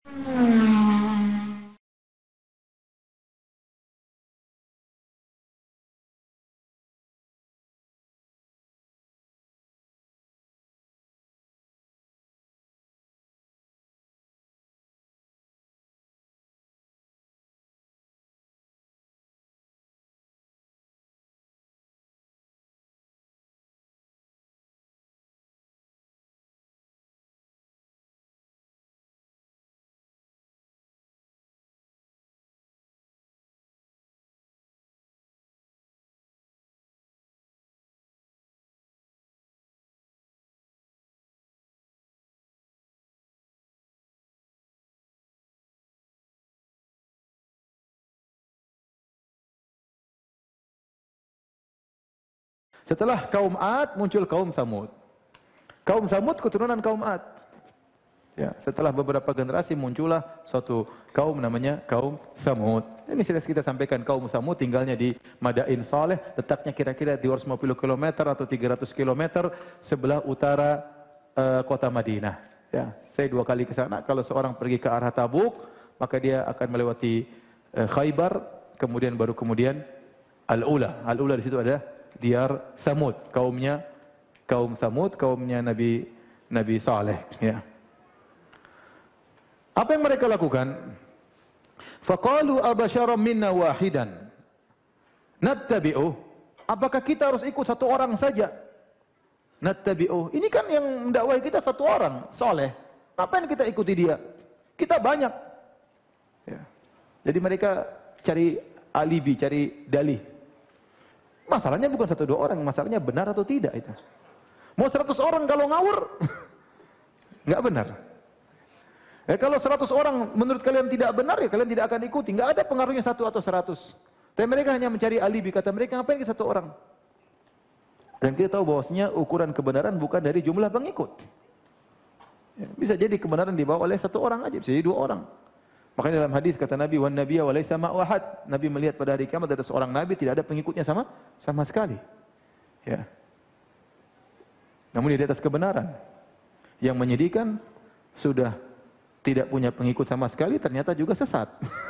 Setelah kaum Ad muncul kaum Tsamud. Kaum Tsamud keturunan kaum Ad. Ya, setelah beberapa generasi muncullah suatu kaum namanya kaum Tsamud. Ini sudah kita sampaikan, kaum Tsamud tinggalnya di Madain Saleh, letaknya kira-kira 250 km atau 300 km sebelah utara kota Madinah. Ya, saya 2 kali ke sana. Kalau seorang pergi ke arah Tabuk, maka dia akan melewati Khaybar, kemudian Al-Ula. Al-Ula di situ ada Diyar Tsamud, kaum Tsamud, kaumnya Nabi Saleh, ya. Apa yang mereka lakukan? Faqalu abasyaram minna wahidan nattabi'uh. Apakah kita harus ikut satu orang saja? Nattabi'uh. Ini kan yang mendakwai kita satu orang, Saleh. Ngapain kita ikuti dia? Kita banyak. Ya. Jadi mereka cari alibi, cari dalih. Masalahnya bukan 1-2 orang, masalahnya benar atau tidak itu. Mau 100 orang kalau ngawur, nggak benar. Kalau 100 orang menurut kalian tidak benar, ya kalian tidak akan ikuti. Nggak ada pengaruhnya 1 atau 100. Tapi mereka hanya mencari alibi, kata mereka, ngapain ke 1 orang? Dan kita tahu bahwasanya ukuran kebenaran bukan dari jumlah pengikut. Ya, bisa jadi kebenaran dibawa oleh 1 orang aja, bisa jadi 2 orang. Makanya dalam hadis kata Nabi, "Wan nabiyya wa laisa ma'ahad." Nabi melihat pada hari kiamat ada seorang nabi tidak ada pengikutnya sama sekali. Ya. Namun dia di atas kebenaran. Yang menyedihkan sudah tidak punya pengikut sama sekali, ternyata juga sesat.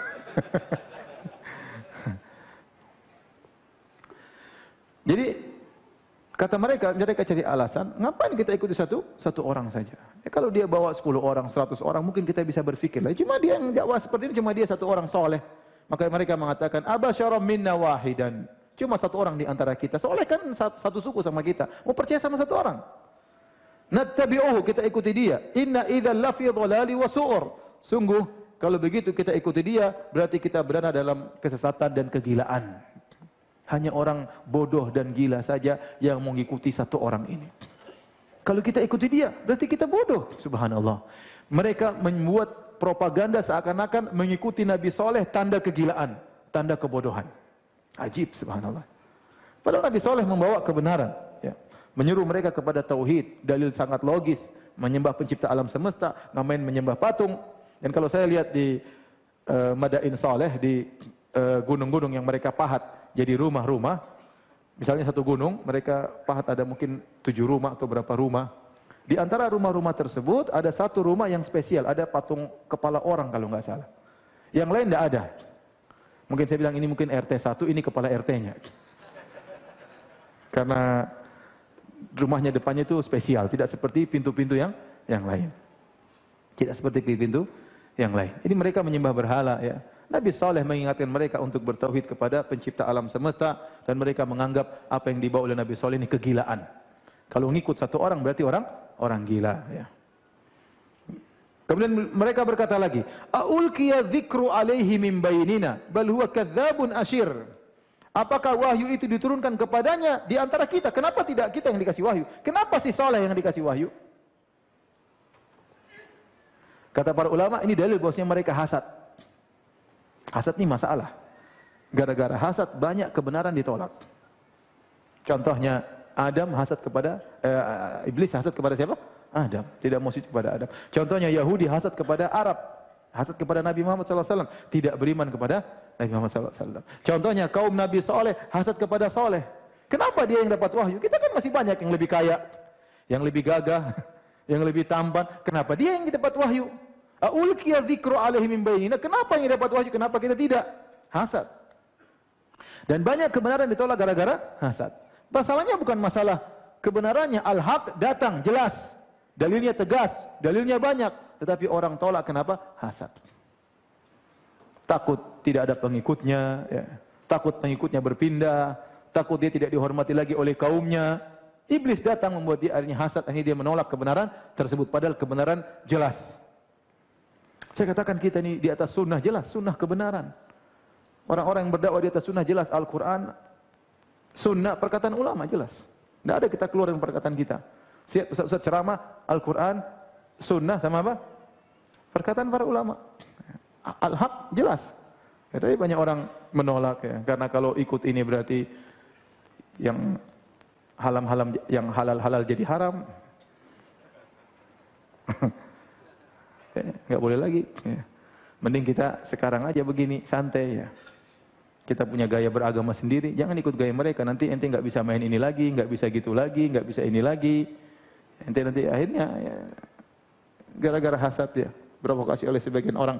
Jadi kata mereka cari alasan, ngapain kita ikuti satu orang saja? Kalau dia bawa 10 orang, 100 orang, mungkin kita bisa berpikir lah. Cuma dia yang dakwah seperti ini, cuma dia 1 orang soleh. Maka mereka mengatakan, abasyaram minna wahidan. Cuma 1 orang di antara kita. Soleh kan satu suku sama kita. Mau percaya sama 1 orang. Nattabi'uhu, kita ikuti dia. Inna idzal lafi dhalali wa su'ur. Sungguh, kalau begitu kita ikuti dia, berarti kita berada dalam kesesatan dan kegilaan. Hanya orang bodoh dan gila saja yang mengikuti 1 orang ini. Kalau kita ikuti dia, berarti kita bodoh. Subhanallah. Mereka membuat propaganda seakan-akan mengikuti Nabi Saleh tanda kegilaan, tanda kebodohan. Ajib, subhanallah. Padahal Nabi Saleh membawa kebenaran. Ya. Menyuruh mereka kepada tauhid, dalil sangat logis. Menyembah pencipta alam semesta, ngapain menyembah patung. Dan kalau saya lihat di Madain Saleh, di gunung-gunung yang mereka pahat jadi rumah-rumah. Misalnya 1 gunung, mereka pahat ada mungkin 7 rumah atau berapa rumah. Di antara rumah-rumah tersebut ada 1 rumah yang spesial, ada patung kepala orang kalau nggak salah. Yang lain tidak ada. Mungkin saya bilang ini mungkin RT 1, ini kepala RT-nya. Karena rumahnya depannya itu spesial, tidak seperti pintu-pintu yang lain. Tidak seperti pintu yang lain. Ini mereka menyembah berhala, ya. Nabi Saleh mengingatkan mereka untuk bertauhid kepada pencipta alam semesta, dan mereka menganggap apa yang dibawa oleh Nabi Saleh ini kegilaan. Kalau ngikut 1 orang berarti orang gila, ya. Kemudian mereka berkata lagi, "Aulqiya dzikru alaihi min bainina bal huwa kadzdzabun asyir." Apakah wahyu itu diturunkan kepadanya di antara kita? Kenapa tidak kita yang dikasih wahyu? Kenapa si Saleh yang dikasih wahyu? Kata para ulama, ini dalil bahwasanya mereka hasad. Hasad ini masalah. Gara-gara hasad banyak kebenaran ditolak. Contohnya Adam hasad kepada iblis hasad kepada siapa? Adam, tidak mau sujud kepada Adam. Contohnya Yahudi hasad kepada Arab, hasad kepada Nabi Muhammad SAW, tidak beriman kepada Nabi Muhammad SAW. Contohnya kaum Nabi Saleh hasad kepada Saleh. Kenapa dia yang dapat wahyu? Kita kan masih banyak yang lebih kaya, yang lebih gagah, yang lebih tampan. Kenapa dia yang dapat wahyu? Aulqiya dzikru alaihi min bainina. Kenapa yang dapat wahyu? Kenapa kita tidak? Hasad. Dan banyak kebenaran ditolak gara-gara hasad. Masalahnya bukan masalah kebenarannya, al-haq datang jelas, dalilnya tegas, dalilnya banyak, tetapi orang tolak kenapa? Hasad. Takut tidak ada pengikutnya, ya. Takut pengikutnya berpindah, takut dia tidak dihormati lagi oleh kaumnya. Iblis datang membuat dia akhirnya hasad, akhirnya dia menolak kebenaran tersebut, padahal kebenaran jelas. Saya katakan kita ini di atas sunnah jelas, sunnah kebenaran. Orang-orang yang berdakwah di atas sunnah jelas, Al-Quran, sunnah, perkataan ulama jelas. Tidak ada kita keluar dengan perkataan kita. Siap ustaz-ustaz ceramah, Al-Quran, sunnah sama apa? Perkataan para ulama. Al-haq jelas. Ya, tapi banyak orang menolak ya, karena kalau ikut ini berarti yang halal jadi haram. Nggak boleh lagi. Ya. Mending kita sekarang aja begini, santai ya. Kita punya gaya beragama sendiri, jangan ikut gaya mereka. Nanti ente nggak bisa main ini lagi, nggak bisa gitu lagi, nggak bisa ini lagi. Ente nanti akhirnya ya, gara-gara hasad ya, provokasi oleh sebagian orang.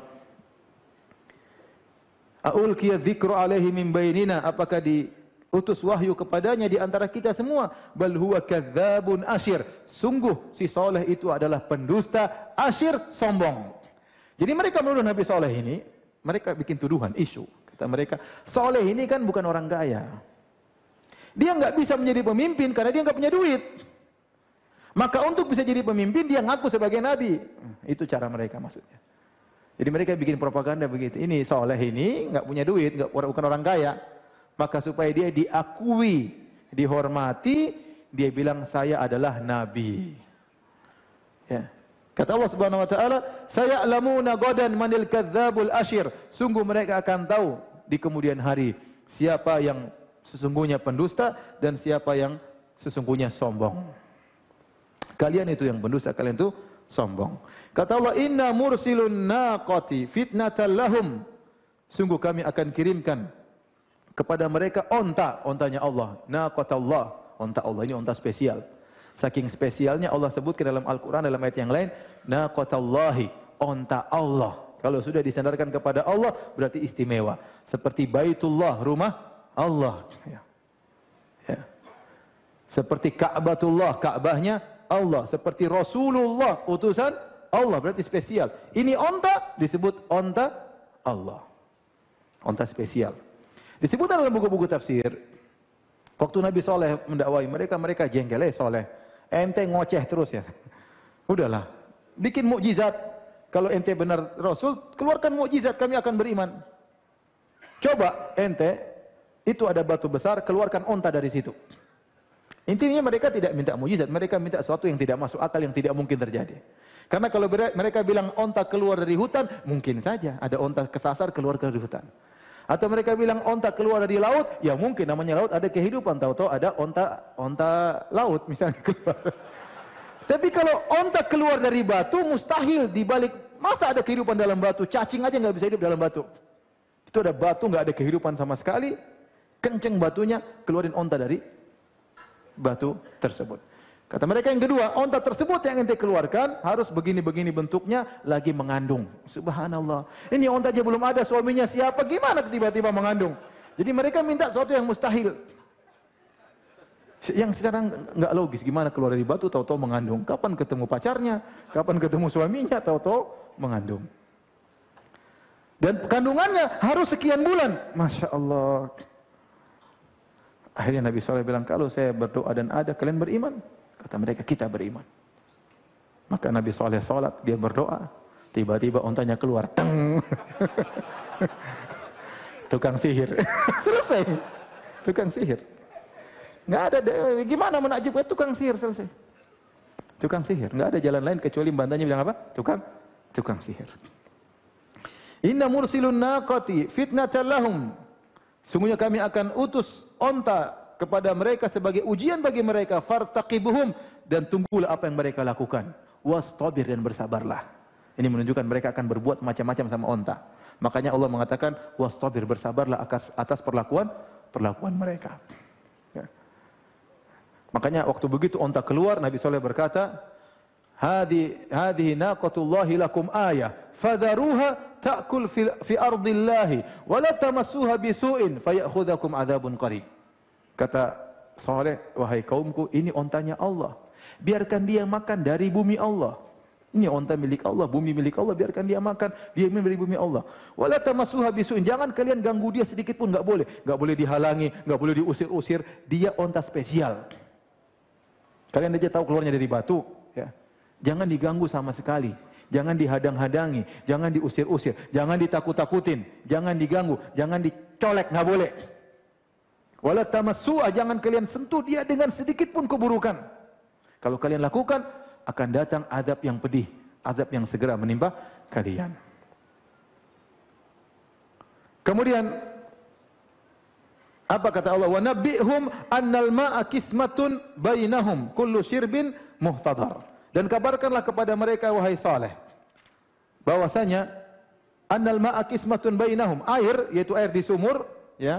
Aulqiya dzikru alaihi min bainina, apakah diutus wahyu kepadanya di antara kita semua? Bal huwa kadzdzabun asyir. Sungguh si Saleh itu adalah pendusta, asyir, sombong. Jadi mereka menuduh Nabi Saleh ini, mereka bikin tuduhan, isu. Kata mereka, Saleh ini kan bukan orang kaya. Dia enggak bisa menjadi pemimpin karena dia enggak punya duit. Maka untuk bisa jadi pemimpin dia ngaku sebagai nabi. Itu cara mereka maksudnya. Jadi mereka bikin propaganda begitu. Ini Saleh ini enggak punya duit, bukan orang kaya. Maka supaya dia diakui, dihormati, dia bilang saya adalah nabi. Ya. Kata Allah Subhanahu wa taala, "Saya'lamuna ghadan manil kadzdzabul asyir." Sungguh mereka akan tahu di kemudian hari siapa yang sesungguhnya pendusta dan siapa yang sesungguhnya sombong. Kalian itu yang pendusta, kalian itu sombong. Kata Allah, "Inna mursilun naqati fitnatan lahum." Sungguh kami akan kirimkan kepada mereka onta, ontanya Allah. Naqatallah, onta Allah ini onta spesial. Saking spesialnya Allah sebutkan dalam Al-Quran dalam ayat yang lain, naqatallahi, onta Allah. Kalau sudah disandarkan kepada Allah berarti istimewa. Seperti Baitullah, rumah Allah. Ya. Ya. Seperti Ka'batullah, Ka'bahnya Allah. Seperti Rasulullah, utusan Allah, berarti spesial. Ini onta disebut onta Allah. Onta spesial. Disebutkan dalam buku-buku tafsir. Waktu Nabi Saleh mendakwai mereka jengkel, Saleh. Ente ngoceh terus ya. Udahlah, bikin mukjizat. Kalau ente benar Rasul, keluarkan mukjizat, kami akan beriman. Coba ente, itu ada batu besar, keluarkan onta dari situ. Intinya mereka tidak minta mukjizat, mereka minta sesuatu yang tidak masuk akal, yang tidak mungkin terjadi. Karena kalau mereka bilang onta keluar dari hutan, mungkin saja ada onta kesasar keluar dari hutan. Atau mereka bilang onta keluar dari laut, ya mungkin namanya laut ada kehidupan, tahu-tahu ada onta laut misalnya keluar. Tapi kalau onta keluar dari batu, mustahil dibalik. Masa ada kehidupan dalam batu? Cacing aja nggak bisa hidup dalam batu. Itu ada batu nggak ada kehidupan sama sekali, kenceng batunya, keluarin onta dari batu tersebut. Kata mereka yang kedua, onta tersebut yang ente keluarkan harus begini-begini bentuknya, lagi mengandung. Subhanallah. Ini onta aja belum ada suaminya siapa, gimana tiba-tiba mengandung? Jadi mereka minta sesuatu yang mustahil. Yang secara nggak logis, gimana keluar dari batu tahu-tahu mengandung? Kapan ketemu pacarnya? Kapan ketemu suaminya? Tahu-tahu mengandung. Dan kandungannya harus sekian bulan. Masya Allah. Akhirnya Nabi SAW bilang, kalau saya berdoa dan ada, kalian beriman? Kata mereka, kita beriman. Maka Nabi SAW sholat, dia berdoa. Tiba-tiba ontanya keluar. Teng. Tukang sihir. Selesai. Tukang sihir. Nggak ada, gimana menakjubkan tukang sihir, selesai. Tukang sihir. Nggak ada jalan lain kecuali bantanya bilang apa? Tukang sihir. Inna mursilun naqati fitnatan lahum. Sungguhnya kami akan utus onta kepada mereka sebagai ujian bagi mereka. Fartaqibuhum, dan tunggulah apa yang mereka lakukan. Wastabir, dan bersabarlah. Ini menunjukkan mereka akan berbuat macam-macam sama onta. Makanya Allah mengatakan wastabir, bersabarlah atas perlakuan mereka. Ya. Makanya waktu begitu onta keluar, Nabi SAW berkata, Hadihi naqatullahi lakum ayah, fadharuha ta'kul fi ardillahi wa la tamassuha bisu'in fayakhudhukum adzabun qarib. Kata Saleh, wahai kaumku, ini ontanya Allah. Biarkan dia makan dari bumi Allah. Ini onta milik Allah, bumi milik Allah, biarkan dia makan, dia minum dari bumi Allah. Wala tamassuha bisu'in, jangan kalian ganggu dia sedikit pun, enggak boleh dihalangi, enggak boleh diusir-usir. Dia onta spesial. Kalian aja tahu keluarnya dari batu, ya. Jangan diganggu sama sekali. Jangan dihadang-hadangi, jangan diusir-usir, jangan ditakut-takutin, jangan diganggu, jangan dicolek, enggak boleh. Wala tamassuha, jangan kalian sentuh dia dengan sedikit pun keburukan. Kalau kalian lakukan, akan datang azab yang pedih, azab yang segera menimpa kalian. Kemudian apa kata Allah? Wa nabbihum annal ma'a qismatun bainahum kullu syirbin muhtadar. Dan kabarkanlah kepada mereka, wahai Saleh, bahwasanya annal ma'a qismatun bainahum, air, yaitu air di sumur, ya,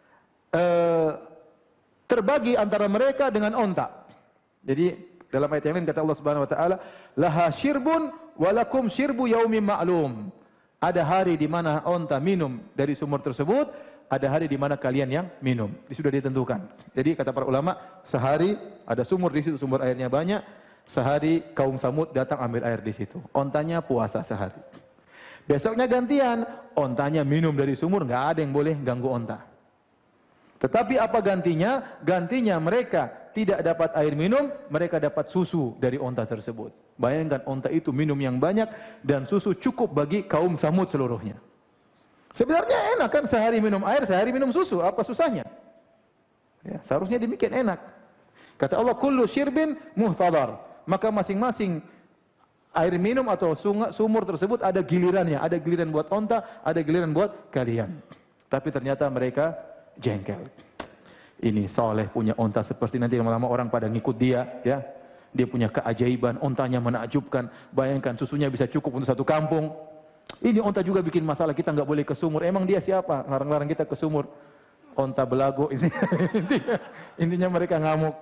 terbagi antara mereka dengan onta. Jadi dalam ayat yang lain kata Allah Subhanahu wa taala, laha syirbun walakum syirbu yaumin ma'lum. Ada hari di mana onta minum dari sumur tersebut, ada hari di mana kalian yang minum. Ini sudah ditentukan. Jadi kata para ulama, sehari ada sumur di situ, sumur airnya banyak, sehari kaum Samud datang ambil air di situ. Ontanya puasa sehari. Besoknya gantian, ontanya minum dari sumur, enggak ada yang boleh ganggu onta. Tetapi apa gantinya? Gantinya mereka tidak dapat air minum, mereka dapat susu dari onta tersebut. Bayangkan onta itu minum yang banyak dan susu cukup bagi kaum Samud seluruhnya. Sebenarnya enak kan, sehari minum air, sehari minum susu, apa susahnya? Ya, seharusnya demikian enak. Kata Allah, kullu syirbin muhtadar. Maka masing-masing air minum atau sumur tersebut ada gilirannya, ada giliran buat onta, ada giliran buat kalian. Tapi ternyata mereka jengkel. Ini Saleh punya onta seperti, nanti lama-lama orang pada ngikut dia, ya. Dia punya keajaiban, ontanya menakjubkan. Bayangkan susunya bisa cukup untuk satu kampung. Ini onta juga bikin masalah, kita nggak boleh ke sumur. Emang dia siapa? Larang-larang kita ke sumur. Onta belago. Intinya mereka ngamuk.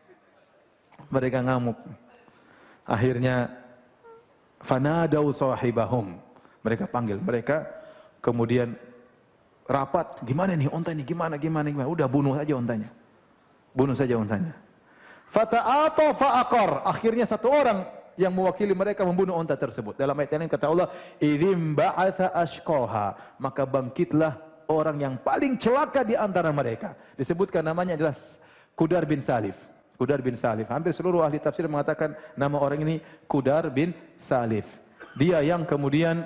Mereka ngamuk. Akhirnya fanadau sahibahum. Mereka panggil, mereka kemudian rapat, gimana nih onta ini, gimana. Udah bunuh saja ontanya. Bunuh saja ontanya. Fata'ata fa'aqar. Akhirnya satu orang yang mewakili mereka membunuh onta tersebut. Dalam ayat yang lain kata Allah, idzim ba'atha ashqaha. Maka bangkitlah orang yang paling celaka di antara mereka. Disebutkan namanya adalah Qudar bin Salif. Qudar bin Salif. Hampir seluruh ahli tafsir mengatakan nama orang ini Qudar bin Salif. Dia yang kemudian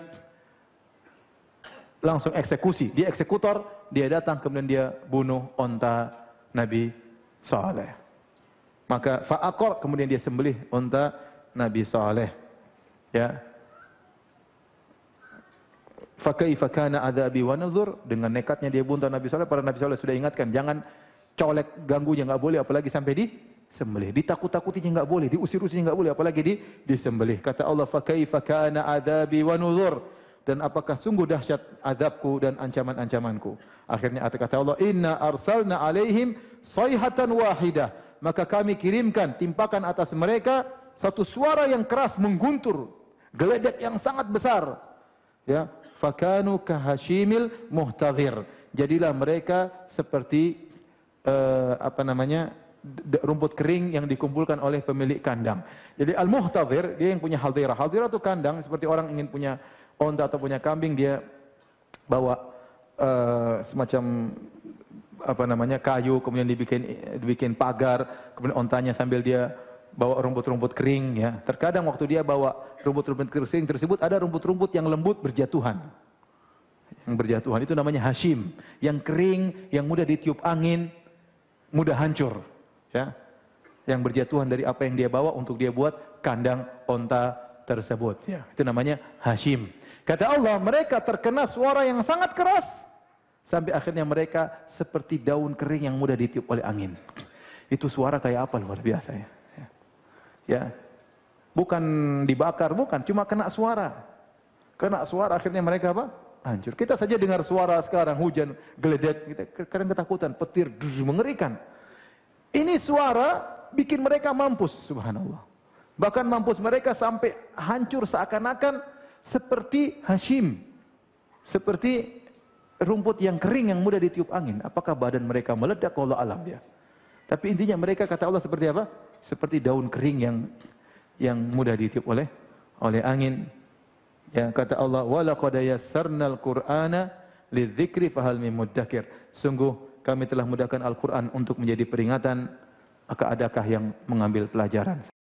langsung eksekusi. Dia eksekutor, dia datang kemudian dia bunuh onta Nabi Saleh. Maka fa'aqar, kemudian dia sembelih onta Nabi Saleh. Ya. Fa kaifa kana adzabi wa nuzur, dengan nekatnya dia bunuh Nabi Saleh. Para Nabi Saleh sudah ingatkan, jangan colek, ganggunya enggak boleh, apalagi sampai disembelih. Ditakut-takutinya enggak boleh, diusir-usirnya enggak boleh, apalagi disembelih. Kata Allah, fa kaifa kana adzabi wa nuzur, dan apakah sungguh dahsyat azabku dan ancaman-ancamanku. Akhirnya kata Allah, inna arsalna alaihim sayhatan wahidah. Maka kami kirimkan, timpakan atas mereka satu suara yang keras mengguntur, geledek yang sangat besar. Ya, fakanu kahashimil muhtadhir. Jadilah mereka seperti rumput kering yang dikumpulkan oleh pemilik kandang. Jadi al-muhtadhir, dia yang punya haldhirah. Haldhirah itu kandang, seperti orang ingin punya onta atau punya kambing, dia bawa semacam kayu, kemudian dibikin pagar, kemudian ontanya sambil dia bawa rumput-rumput kering, ya. Terkadang waktu dia bawa rumput-rumput kering tersebut ada rumput-rumput yang lembut berjatuhan. Yang berjatuhan itu namanya hashim, yang kering, yang mudah ditiup angin, mudah hancur, ya. Yang berjatuhan dari apa yang dia bawa untuk dia buat kandang onta tersebut, ya. Itu namanya hashim. Kata Allah, mereka terkena suara yang sangat keras sampai akhirnya mereka seperti daun kering yang mudah ditiup oleh angin. Itu suara kayak apa, luar biasa, ya. Ya. Bukan dibakar, bukan, cuma kena suara. Kena suara akhirnya mereka apa? Hancur. Kita saja dengar suara sekarang hujan geledek, kita kadang ketakutan, petir mengerikan. Ini suara bikin mereka mampus, subhanallah. Bahkan mampus mereka sampai hancur seakan-akan seperti Hashim, seperti rumput yang kering yang mudah ditiup angin. Apakah badan mereka meledak? Allah alam ya. Tapi intinya mereka kata Allah seperti apa? Seperti daun kering yang mudah ditiup oleh angin. Ya, kata Allah, "Wa laqad yassarnal Qur'ana lidzikri fahal mim muddakir." Sungguh kami telah mudahkan Al-Qur'an untuk menjadi peringatan, maka adakah yang mengambil pelajaran?